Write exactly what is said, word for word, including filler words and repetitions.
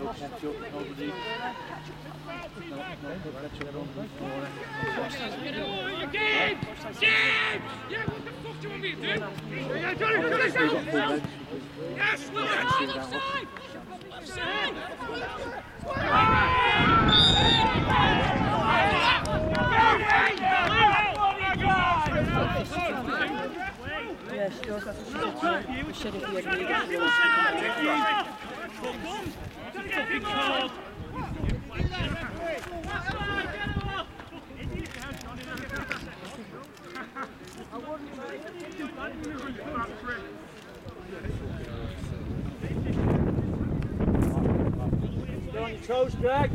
James! James! Yeah, what the fuck do you want me to do? Yeah, Johnny, finish it! Yes, Lewis! Offside! Offside! Ja, Stuart had een sheriff hier. Go on your toes, Greg.